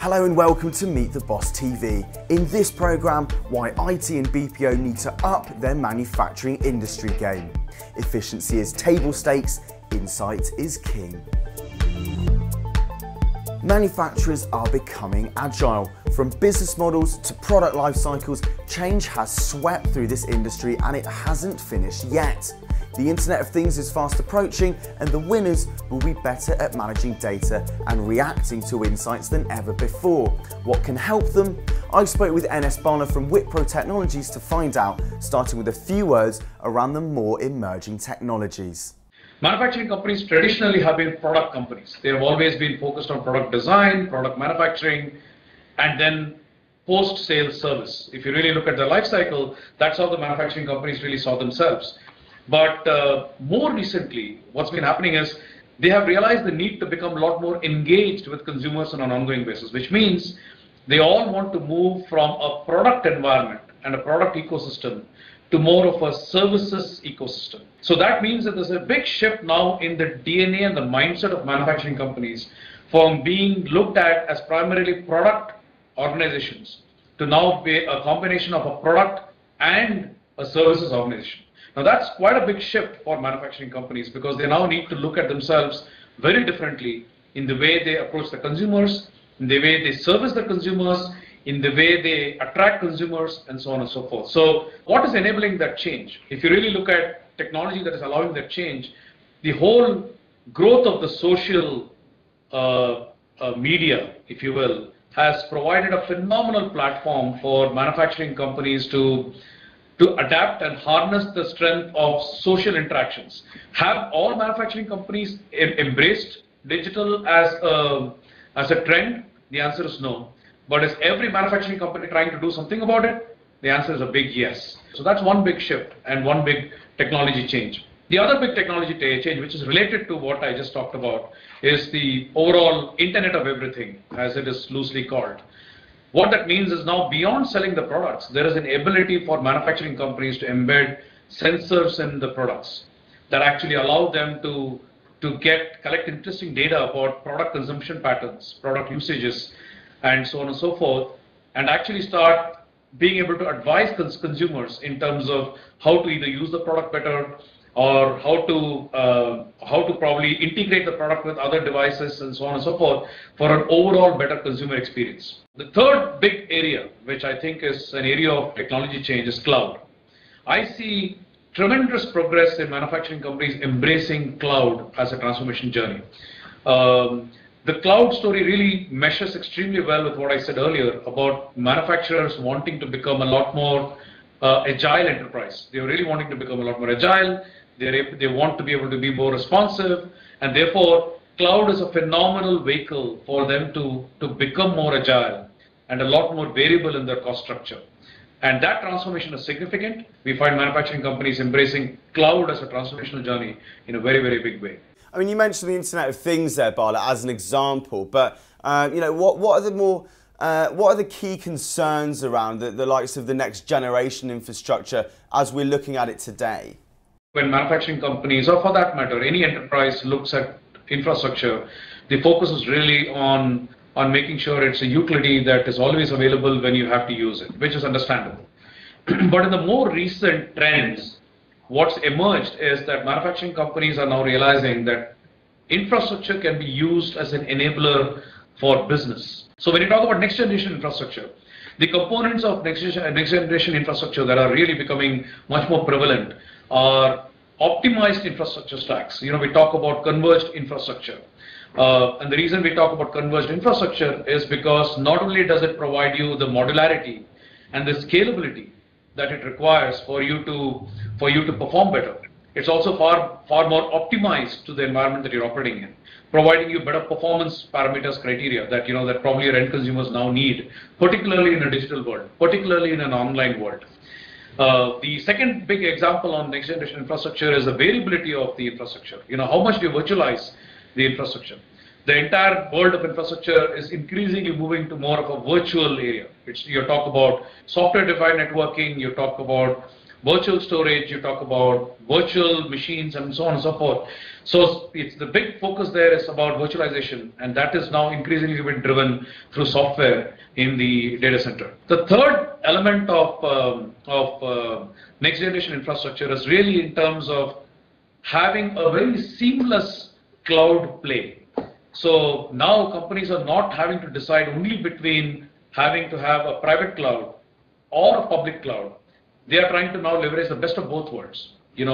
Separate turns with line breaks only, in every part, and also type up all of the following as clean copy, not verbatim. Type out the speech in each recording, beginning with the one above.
Hello and welcome to Meet the Boss TV. In this programme, why IT and BPO need to up their manufacturing industry game. Efficiency is table stakes, insight is king. Manufacturers are becoming agile. From business models to product life cycles, change has swept through this industry and it hasn't finished yet. The Internet of Things is fast approaching and the winners will be better at managing data and reacting to insights than ever before. What can help them? I spoke with N.S Bala from Wipro Technologies to find out, starting with a few words around the more emerging technologies.
Manufacturing companies traditionally have been product companies. They have always been focused on product design, product manufacturing, and then post-sales service. If you really look at the life cycle, that's how the manufacturing companies really saw themselves. But more recently, what's been happening is they have realized the need to become a lot more engaged with consumers on an ongoing basis, which means they all want to move from a product environment and a product ecosystem to more of a services ecosystem. So that means that there's a big shift now in the DNA and the mindset of manufacturing companies from being looked at as primarily product organizations to now be a combination of a product and a services organization. Now that's quite a big shift for manufacturing companies because they now need to look at themselves very differently in the way they approach the consumers, in the way they service the consumers, in the way they attract consumers, and so on and so forth. So what is enabling that change? If you really look at technology that is allowing that change, the whole growth of the social media, if you will, has provided a phenomenal platform for manufacturing companies to adapt and harness the strength of social interactions. Have all manufacturing companies embraced digital as a trend? The answer is no. But is every manufacturing company trying to do something about it? The answer is a big yes. So that's one big shift and one big technology change. The other big technology change, which is related to what I just talked about, is the overall Internet of Everything, as it is loosely called. What that means is now beyond selling the products, there is an ability for manufacturing companies to embed sensors in the products that actually allow them to collect interesting data about product consumption patterns, product usages, and so on and so forth, and actually start being able to advise consumers in terms of how to either use the product better or how to probably integrate the product with other devices and so on and so forth for an overall better consumer experience. The third big area, which I think is an area of technology change, is cloud. I see tremendous progress in manufacturing companies embracing cloud as a transformation journey. The cloud story really meshes extremely well with what I said earlier about manufacturers wanting to become a lot more agile enterprise. They're really wanting to become a lot more agile. They want to be able to be more responsive, and therefore cloud is a phenomenal vehicle for them to become more agile and a lot more variable in their cost structure. And that transformation is significant. We find manufacturing companies embracing cloud as a transformational journey in a very, very big way.
I mean, you mentioned the Internet of Things there, Bala, as an example, but what are the key concerns around the likes of the next generation infrastructure as we're looking at it today?
When manufacturing companies, or for that matter, any enterprise looks at infrastructure, the focus is really on making sure it's a utility that is always available when you have to use it, which is understandable. But in the more recent trends, what's emerged is that manufacturing companies are now realizing that infrastructure can be used as an enabler for business. So when you talk about next generation infrastructure, the components of next generation infrastructure that are really becoming much more prevalent are optimized infrastructure stacks. We talk about converged infrastructure. And the reason we talk about converged infrastructure is because not only does it provide you the modularity and the scalability that it requires for you to perform better, it's also far more optimized to the environment that you're operating in, providing you better performance parameters criteria that that probably your end consumers now need, particularly in a digital world, particularly in an online world. The second big example on next generation infrastructure is the variability of the infrastructure. How much do you virtualize the infrastructure? The entire world of infrastructure is increasingly moving to more of a virtual area. You talk about software-defined networking, you talk about virtual storage, you talk about virtual machines and so on and so forth. So it's the big focus there is about virtualization, and that is now increasingly been driven through software in the data center. The third element of next generation infrastructure is really in terms of having a very seamless cloud play. So now companies are not having to decide only between having to have a private cloud or a public cloud. They are trying to now leverage the best of both worlds. You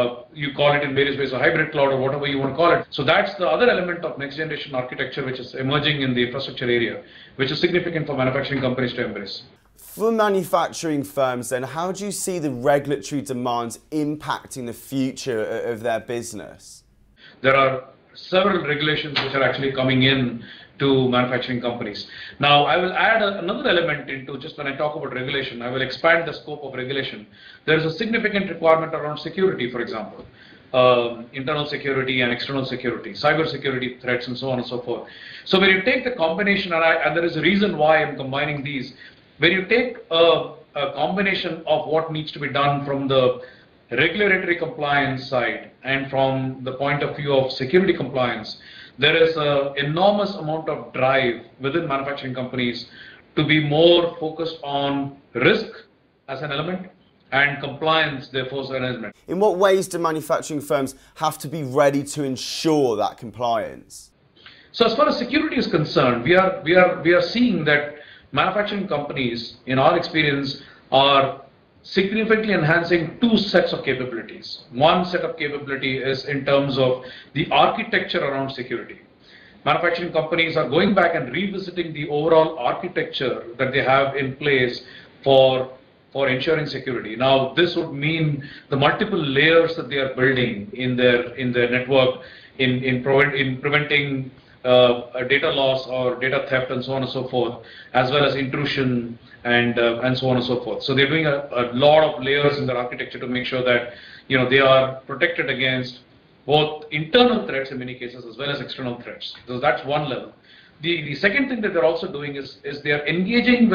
call it in various ways a hybrid cloud or whatever you want to call it. So that's the other element of next generation architecture which is emerging in the infrastructure area, which is significant for manufacturing companies to embrace.
For manufacturing firms then, how do you see the regulatory demands impacting the future of their business?
There are several regulations which are actually coming in to manufacturing companies. Now, I will add another element into, just when I talk about regulation, I will expand the scope of regulation. There is a significant requirement around security, for example, internal security and external security, cyber security threats and so on and so forth. So when you take the combination, and there is a reason why I'm combining these, when you take a combination of what needs to be done from the regulatory compliance side and from the point of view of security compliance, there is an enormous amount of drive within manufacturing companies to be more focused on risk as an element and compliance, therefore, as an element.
In what ways do manufacturing firms have to be ready to ensure that compliance?
So as far as security is concerned, we are seeing that manufacturing companies, in our experience, are significantly enhancing two sets of capabilities. One set of capability is in terms of the architecture around security. Manufacturing companies are going back and revisiting the overall architecture that they have in place for ensuring security. Now, this would mean the multiple layers that they are building in their network, in preventing data loss or data theft and so on and so forth, as well as intrusion and so on and so forth. So they're doing a lot of layers in their architecture to make sure that they are protected against both internal threats in many cases as well as external threats. So that's one level. The second thing that they're also doing is they are engaging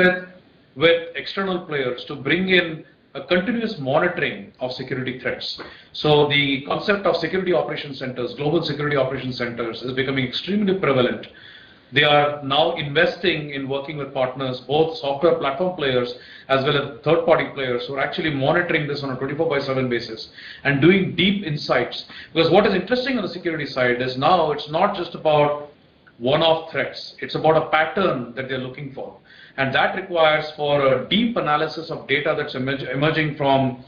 with external players to bring in a continuous monitoring of security threats. So the concept of security operations centers, global security operations centers, is becoming extremely prevalent. They are now investing in working with partners, both software platform players as well as third-party players who are actually monitoring this on a 24/7 basis and doing deep insights. Because what is interesting on the security side is now it's not just about one-off threats. It's about a pattern that they're looking for. And that requires for a deep analysis of data that's emerging from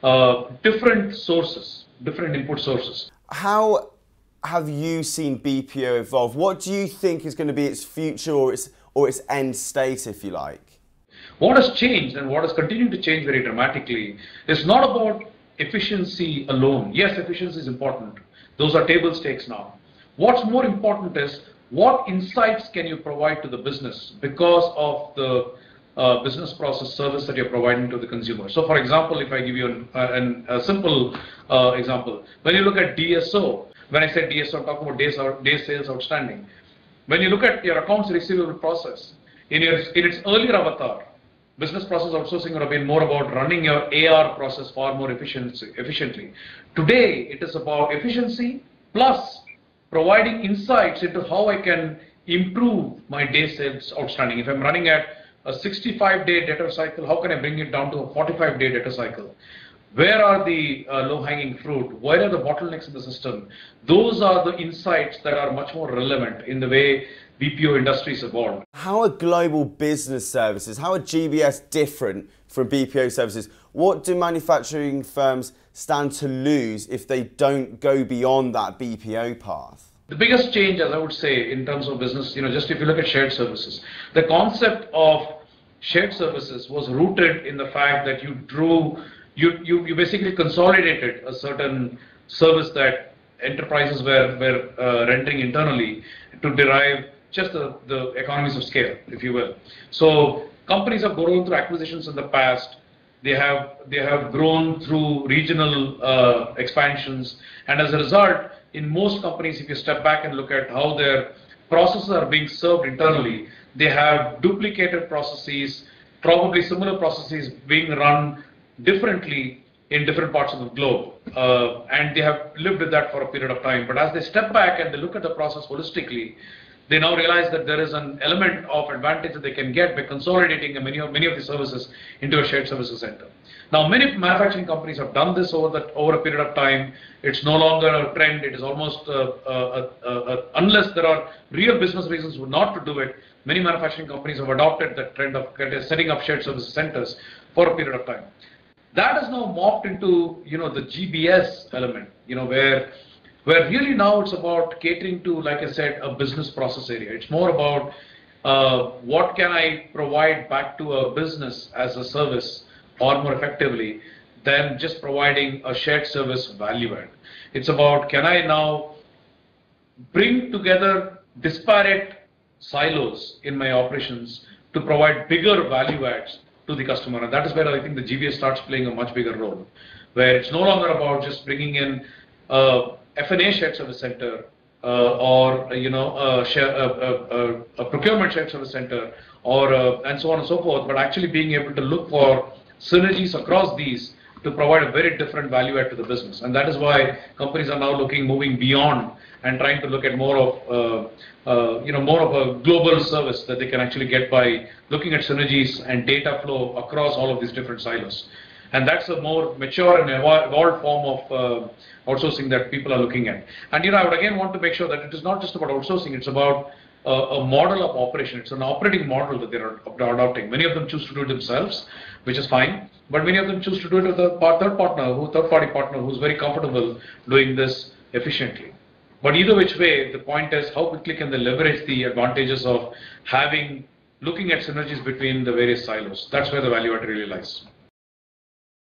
different sources, different input sources.
How have you seen BPO evolve? What do you think is going to be its future or its end state, if you like?
What has changed and what has continued to change very dramatically is not about efficiency alone. Yes, efficiency is important. Those are table stakes now. What's more important is what insights can you provide to the business because of the business process service that you're providing to the consumer. So for example, if I give you a simple example, when you look at DSO, when I said DSO, I'm talking about days sales outstanding. When you look at your accounts receivable process, in its earlier avatar, business process outsourcing would have been more about running your AR process far more efficiently. Today, it is about efficiency plus providing insights into how I can improve my day sales outstanding. If I'm running at a 65-day data cycle, how can I bring it down to a 45-day data cycle? Where are the low-hanging fruit? Where are the bottlenecks in the system? Those are the insights that are much more relevant in the way BPO industries evolve.
How are global business services, how are GBS different from BPO services? What do manufacturing firms stand to lose if they don't go beyond that BPO path?
The biggest change, as I would say, in terms of business, just if you look at shared services, the concept of shared services was rooted in the fact that you basically consolidated a certain service that enterprises were rendering internally to derive just the economies of scale, if you will. So companies have grown through acquisitions in the past. They have grown through regional expansions, and as a result, in most companies, if you step back and look at how their processes are being served internally, they have duplicated processes, probably similar processes being run differently in different parts of the globe, and they have lived with that for a period of time. But as they step back and they look at the process holistically, they now realize that there is an element of advantage that they can get by consolidating many of the services into a shared services center. Now, many manufacturing companies have done this over a period of time. It's no longer a trend. It is almost unless there are real business reasons not to do it. Many manufacturing companies have adopted that trend of setting up shared services centers for a period of time. That has now morphed into the GBS element, where really now it's about catering to, like I said, a business process area. It's more about what can I provide back to a business as a service or more effectively than just providing a shared service value add. It's about, can I now bring together disparate silos in my operations to provide bigger value adds to the customer, and that is where I think the GBS starts playing a much bigger role, where it's no longer about just bringing in F&A shared service center or a procurement shared service center or and so on and so forth, but actually being able to look for synergies across these to provide a very different value add to the business. And that is why companies are now moving beyond and trying to look at more of a global service that they can actually get by looking at synergies and data flow across all of these different silos. And that's a more mature and evolved form of outsourcing that people are looking at. And I would again want to make sure that it is not just about outsourcing, it's about a model of operation. It's an operating model that they're adopting. Many of them choose to do it themselves, which is fine, but many of them choose to do it with a third-party partner who's very comfortable doing this efficiently. But either which way, the point is how quickly can they leverage the advantages of looking at synergies between the various silos. That's where the value add really lies.